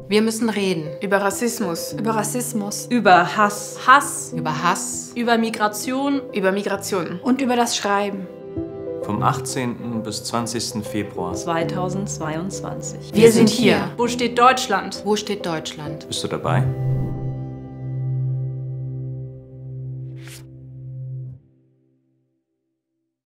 Wir müssen reden. Über Rassismus. Über Rassismus. Über Hass. Hass. Über Hass. Über Migration. Über Migration. Und über das Schreiben. Vom 18. bis 20. Februar. 2022. Wir sind hier. Wo steht Deutschland? Wo steht Deutschland? Bist du dabei?